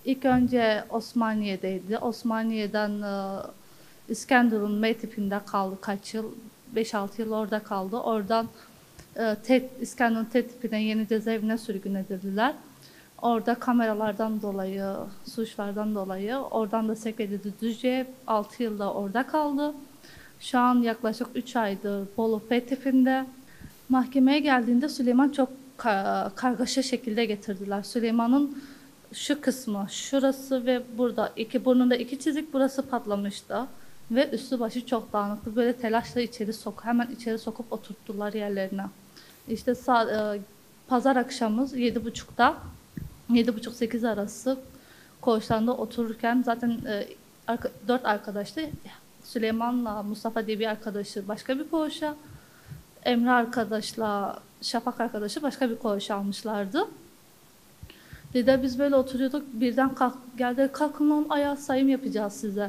İlk önce Osmaniye'deydi. Osmaniye'den İskenderun M tipinde kaldı kaç yıl? 5-6 yıl orada kaldı. Oradan İskenderun T tipine yeni cezaevine sürgün edildiler. Orada kameralardan dolayı, suçlardan dolayı oradan da sevk edildi Düzce'ye. 6 yılda orada kaldı. Şu an yaklaşık 3 aydır Bolu F tipinde. Mahkemeye geldiğinde Süleyman çok kargaşa şekilde getirdiler. Süleyman'ın şu kısmı, şurası ve burada burnunda iki çizik, burası patlamıştı. Ve üstü başı çok dağınıktı. Böyle telaşla hemen içeri sokup oturttular yerlerine. İşte pazar akşamı 7.30'da 7.30-8 arası koğuşlarında otururken zaten 4 arkadaştı. Süleyman'la Mustafa diye bir arkadaşı başka bir koğuşa, Emre arkadaşla Şafak arkadaşı başka bir koğuşa almışlardı. Dedi biz böyle oturuyorduk, birden geldi, kalkın lan ayağa, sayım yapacağız size.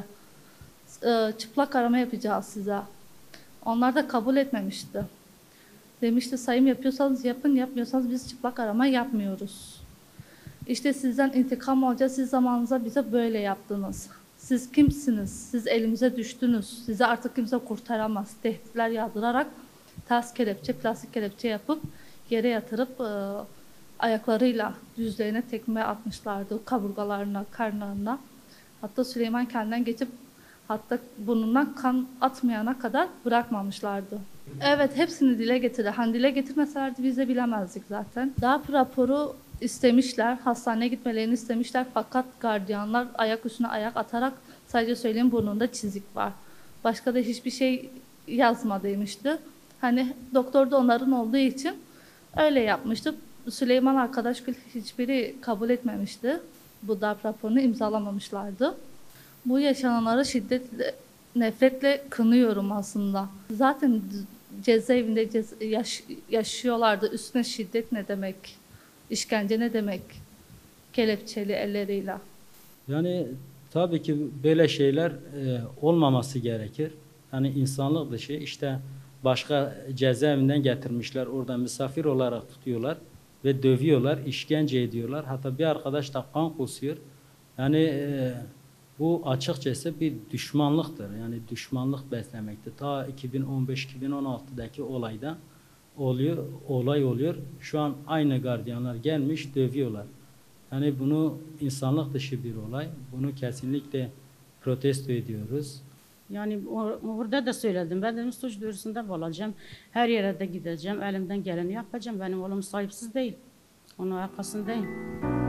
Çıplak arama yapacağız size. Onlar da kabul etmemişti. Demişti sayım yapıyorsanız yapın, yapmıyorsanız biz çıplak arama yapmıyoruz. İşte sizden intikam alacağız, siz zamanınıza bize böyle yaptınız. Siz kimsiniz? Siz elimize düştünüz. Sizi artık kimse kurtaramaz. Tehditler yağdırarak ters kelepçe, plastik kelepçe yapıp yere yatırıp ayaklarıyla yüzlerine tekme atmışlardı. Kaburgalarına, karnlarına. Hatta Süleyman kendinden geçip hatta burnundan kan atmayana kadar bırakmamışlardı. Evet, hepsini dile getirdi. Hani dile getirmeselerdi biz de bilemezdik zaten. Darp raporu istemişler, hastaneye gitmelerini istemişler fakat gardiyanlar ayak üstüne ayak atarak sadece söyleyeyim burnunda çizik var. Başka da hiçbir şey yazma demişti. Hani doktor da onların olduğu için öyle yapmıştı. Süleyman arkadaşgil hiçbiri kabul etmemişti. Bu darp raporunu imzalamamışlardı. Bu yaşananları şiddetle, nefretle kınıyorum aslında. Zaten cezaevinde yaşıyorlardı. Üstüne şiddet ne demek? İşkence ne demek? Kelepçeli elleriyle. Yani tabii ki böyle şeyler olmaması gerekir. Yani insanlık dışı işte başka cezaevinden getirmişler. Orada misafir olarak tutuyorlar ve dövüyorlar, işkence ediyorlar. Hatta bir arkadaş da kan kusuyor. Yani bu açıkçası bir düşmanlıktır. Yani düşmanlık beslemektir. Ta 2015-2016'daki olayda olay oluyor. Şu an aynı gardiyanlar gelmiş dövüyorlar. Yani bunu insanlık dışı bir olay. Bunu kesinlikle protesto ediyoruz. Yani orada da söyledim. Ben dedim suç duyurusunda olacağım. Her yere de gideceğim. Elimden geleni yapacağım. Benim oğlum sahipsiz değil. Onun arkasındayım.